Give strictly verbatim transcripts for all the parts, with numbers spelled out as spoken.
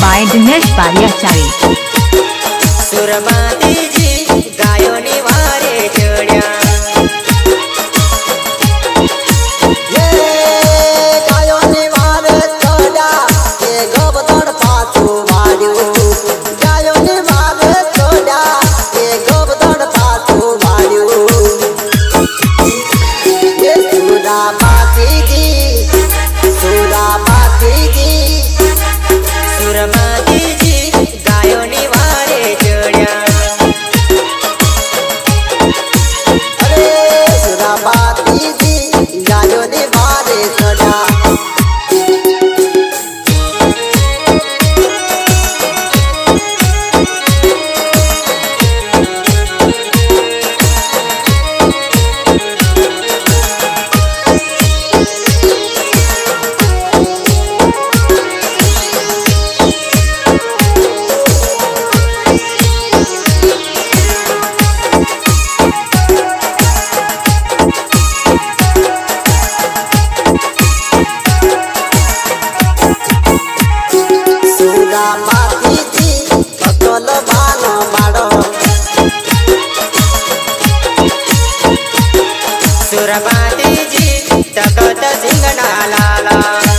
Bye Dinesh Bariyachari. सुरबाती जी गायो ने वारे चढ़िया सुरबाती जी तकत सिंगना लाला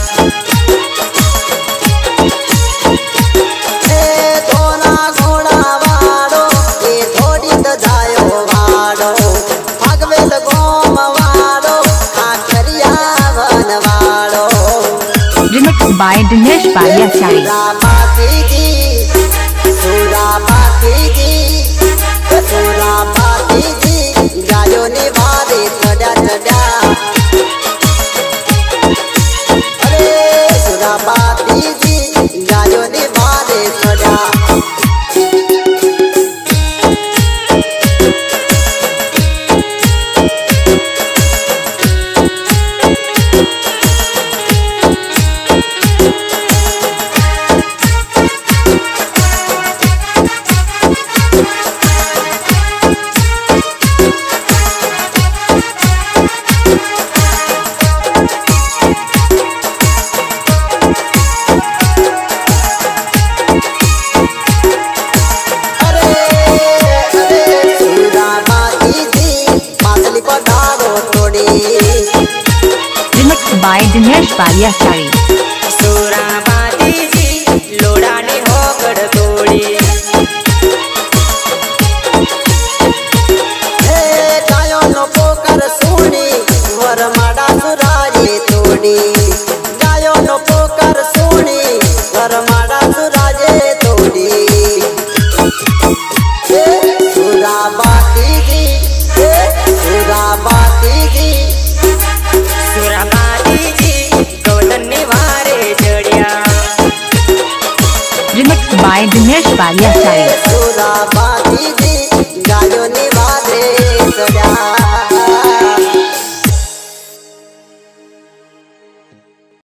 ए दोना घोड़ा वाड़ो ए थोड़ी त जायो वाड़ो भगवेल गोम वाड़ो आखरिया वन वाड़ो। Remix by Dinesh Bariyachari. सुरबाती जी सुरबाती जी सुरबाती जी गायो ने वारे चढ़ा चढ़ा अरे सुरबाती जी गायो ने वारे चढ़ा। Remix by Dinesh Bariyachari. सुरबाती जी लोड़ा ने होकर तोड़ी हे गायो नो पोकर सुनी वर माड़ा सुराजे तोड़ी गायो नो पोकर सुनी वर माड़ा सुराजे तोड़ी। हे सुरबाती जी हे सुरबाती जी सुरबाती जी गोदन ने वारे चढ़िया। Remix by Dinesh Bariyachari. सुरबाती जी गायो ने वारे चढ़िया।